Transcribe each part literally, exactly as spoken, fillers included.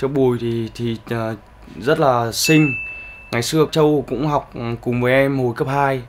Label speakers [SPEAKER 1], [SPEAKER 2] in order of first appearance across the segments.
[SPEAKER 1] Châu Bùi thì thì uh, rất là xinh. Ngày xưa Châu cũng học cùng với em hồi cấp hai.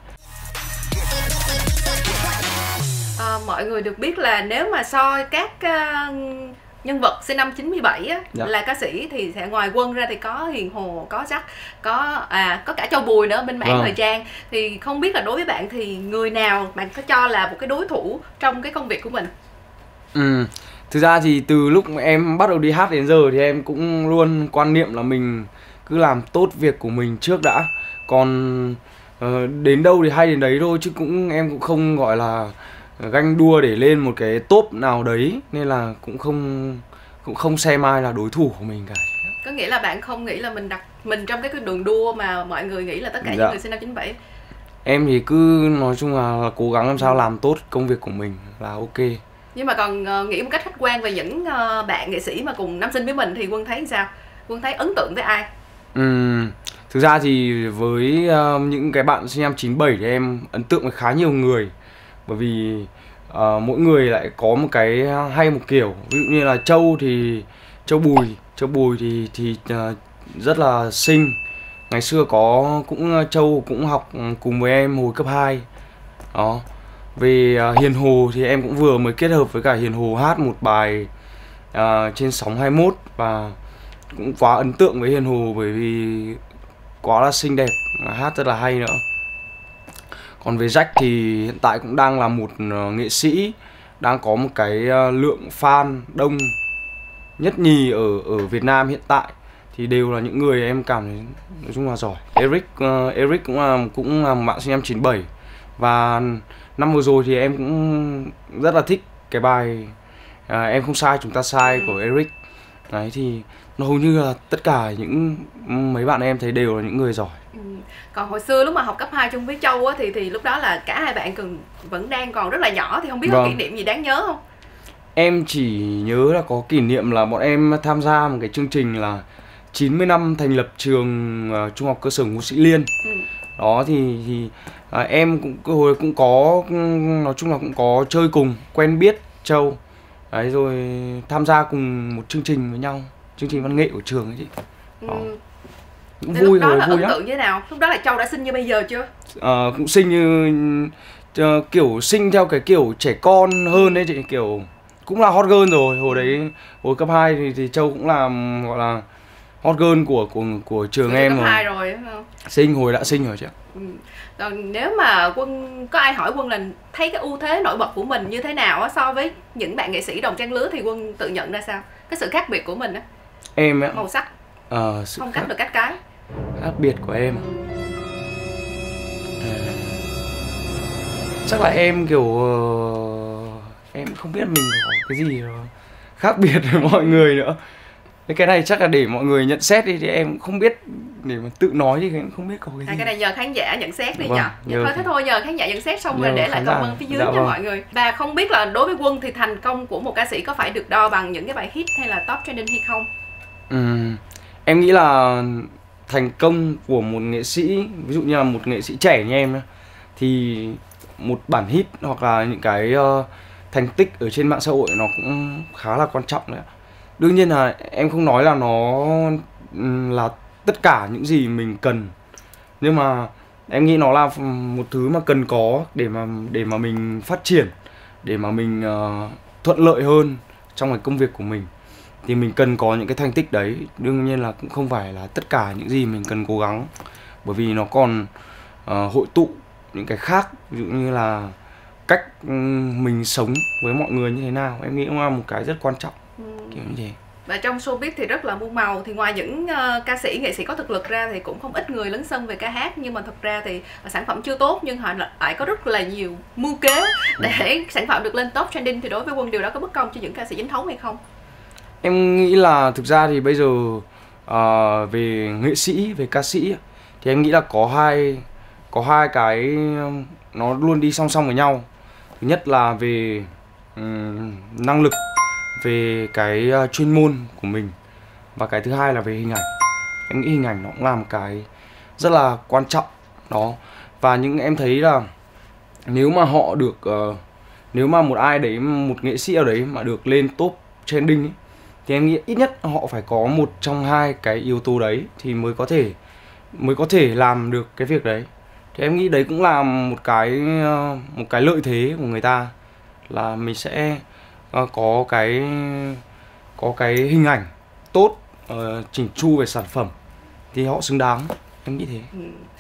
[SPEAKER 2] À, mọi người được biết là nếu mà soi các uh, nhân vật sinh năm chín mươi bảy á, dạ. là ca sĩ thì sẽ ngoài Quân ra thì có Hiền Hồ, có Jack, có à có cả Châu Bùi nữa bên mảng vâng. thời trang. Thì không biết là đối với bạn thì người nào bạn có cho là một cái đối thủ trong cái công việc của mình?
[SPEAKER 1] Ừ, thực ra thì từ lúc em bắt đầu đi hát đến giờ thì em cũng luôn quan niệm là mình cứ làm tốt việc của mình trước đã. Còn uh, đến đâu thì hay đến đấy thôi, chứ cũng em cũng không gọi là ganh đua để lên một cái top nào đấy, nên là cũng không cũng không xem ai là đối thủ của mình cả.
[SPEAKER 2] Có nghĩa là bạn không nghĩ là mình đặt mình trong cái đường đua mà mọi người nghĩ là tất cả dạ. những người sinh năm chín bảy.
[SPEAKER 1] Em thì cứ nói chung là, là cố gắng làm sao làm tốt công việc của mình là ok.
[SPEAKER 2] Nhưng mà còn uh, nghĩ một cách khách quan về những uh, bạn nghệ sĩ mà cùng năm sinh với mình thì Quân thấy sao? Quân thấy ấn tượng với ai?
[SPEAKER 1] Uhm, thực ra thì với uh, những cái bạn sinh năm chín bảy thì em ấn tượng với khá nhiều người. Bởi vì uh, mỗi người lại có một cái hay một kiểu. Ví dụ như là Châu thì Châu Bùi Châu Bùi thì thì uh, rất là xinh. Ngày xưa có cũng Châu cũng học cùng với em hồi cấp hai. Đó. Về uh, Hiền Hồ thì em cũng vừa mới kết hợp với cả Hiền Hồ hát một bài uh, trên sóng hai mốt. Và cũng quá ấn tượng với Hiền Hồ bởi vì quá là xinh đẹp, hát rất là hay nữa. Còn với Jack thì hiện tại cũng đang là một uh, nghệ sĩ, đang có một cái uh, lượng fan đông nhất nhì ở ở Việt Nam hiện tại. Thì đều là những người em cảm thấy nói chung là giỏi. Eric uh, Eric cũng là cũng là một bạn sinh năm chín bảy. Và năm vừa rồi thì em cũng rất là thích cái bài uh, Em Không Sai Chúng Ta Sai của Eric. Đấy thì hầu như là tất cả những mấy bạn em thấy đều là những người giỏi.
[SPEAKER 2] Ừ. Còn hồi xưa lúc mà học cấp hai chung với Châu á, thì thì lúc đó là cả hai bạn còn vẫn đang còn rất là nhỏ, thì không biết vâng. có kỷ niệm gì đáng nhớ không?
[SPEAKER 1] Em chỉ nhớ là có kỷ niệm là bọn em tham gia một cái chương trình là chín mươi năm thành lập trường uh, Trung học cơ sở Ngô Sĩ Liên. Ừ. Đó thì, thì uh, em cũng hồi cũng có nói chung là cũng có chơi cùng, quen biết Châu. Đấy rồi tham gia cùng một chương trình với nhau, chương trình văn nghệ của trường ấy chị. Đó.
[SPEAKER 2] Ừ. Cũng vui, lúc đó là ấn tượng như thế nào? Lúc đó là Châu đã xinh như bây giờ chưa?
[SPEAKER 1] À, cũng xinh như uh, kiểu xinh theo cái kiểu trẻ con hơn đấy chị, kiểu cũng là hot girl rồi. Hồi đấy hồi cấp hai thì, thì Châu cũng là gọi là hot girl của của của trường
[SPEAKER 2] Rồi
[SPEAKER 1] em
[SPEAKER 2] cấp
[SPEAKER 1] rồi.
[SPEAKER 2] hai rồi đúng không?
[SPEAKER 1] Xinh hồi đã xinh rồi chị ạ.
[SPEAKER 2] Ừ. Còn nếu mà Quân có ai hỏi Quân là thấy cái ưu thế nổi bật của mình như thế nào á, so với những bạn nghệ sĩ đồng trang lứa, thì Quân tự nhận ra sao? Cái sự khác biệt của mình á.
[SPEAKER 1] Em á.
[SPEAKER 2] Màu sắc.
[SPEAKER 1] Ờ,
[SPEAKER 2] phong cách và cách cái.
[SPEAKER 1] Khác biệt của em. À, chắc là em kiểu uh, em không biết mình có cái gì khác biệt với mọi người nữa. Cái này chắc là để mọi người nhận xét đi, thì em không biết, để mà tự nói thì em không biết có cái gì.
[SPEAKER 2] À, cái này nhờ khán giả nhận xét đi
[SPEAKER 1] vâng,
[SPEAKER 2] nhờ.
[SPEAKER 1] nhờ
[SPEAKER 2] Thôi thế thôi nhờ khán giả nhận xét xong rồi để lại comment phía dưới dạ, cho vâng. mọi người. Và không biết là đối với Quân thì thành công của một ca sĩ có phải được đo bằng những cái bài hit hay là top trending hay không?
[SPEAKER 1] Ừ, em nghĩ là thành công của một nghệ sĩ, ví dụ như là một nghệ sĩ trẻ như em, thì một bản hit hoặc là những cái uh, thành tích ở trên mạng xã hội nó cũng khá là quan trọng đấy. Đương nhiên là em không nói là nó là tất cả những gì mình cần, nhưng mà em nghĩ nó là một thứ mà cần có để mà để mà mình phát triển, để mà mình uh, thuận lợi hơn trong cái công việc của mình. Thì mình cần có những cái thành tích đấy. Đương nhiên là cũng không phải là tất cả những gì mình cần cố gắng, bởi vì nó còn uh, hội tụ những cái khác, ví dụ như là cách um, mình sống với mọi người như thế nào. Em nghĩ cũng là một cái rất quan trọng. Ừ. Kiểu như thế.
[SPEAKER 2] Và trong showbiz thì rất là muôn màu, thì ngoài những uh, ca sĩ, nghệ sĩ có thực lực ra thì cũng không ít người lấn sân về ca hát, nhưng mà thực ra thì uh, sản phẩm chưa tốt nhưng họ lại có rất là nhiều mưu kế để ừ. sản phẩm được lên top trending. Thì đối với Quân điều đó có bất công cho những ca sĩ chính thống hay không?
[SPEAKER 1] Em nghĩ là thực ra thì bây giờ uh, về nghệ sĩ, về ca sĩ thì em nghĩ là có hai có hai cái nó luôn đi song song với nhau. Thứ nhất là về um, năng lực, về cái uh, chuyên môn của mình, và cái thứ hai là về hình ảnh. Em nghĩ hình ảnh nó cũng là một cái rất là quan trọng đó. Và những em thấy là nếu mà họ được uh, nếu mà một ai đấy, một nghệ sĩ ở đấy mà được lên top trending ấy, thì em nghĩ ít nhất họ phải có một trong hai cái yếu tố đấy thì mới có thể mới có thể làm được cái việc đấy. Thì em nghĩ đấy cũng là một cái một cái lợi thế của người ta, là mình sẽ uh, có cái có cái hình ảnh tốt, uh, chỉnh chu về sản phẩm thì họ xứng đáng, em nghĩ thế.
[SPEAKER 2] Ừ.